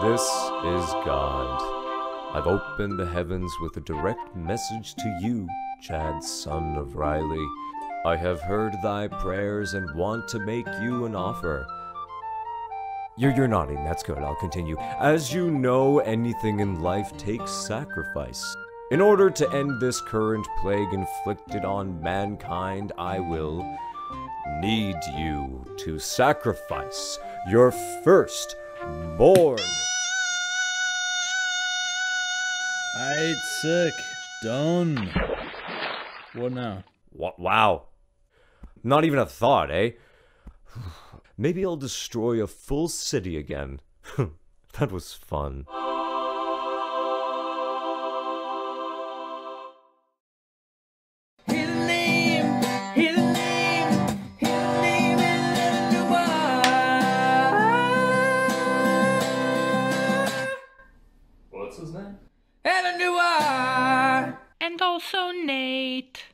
This is God. I've opened the heavens with a direct message to you, Chad, son of Riley. I have heard thy prayers and want to make you an offer. You're nodding, that's good, I'll continue. As you know, anything in life takes sacrifice. In order to end this current plague inflicted on mankind, I will need you to sacrifice your firstborn. Alright, sick. Done. What now? Wow. Not even a thought, eh? Maybe I'll destroy a full city again. That was fun. His name is Dubois. What's his name? Dubois. And also Nate.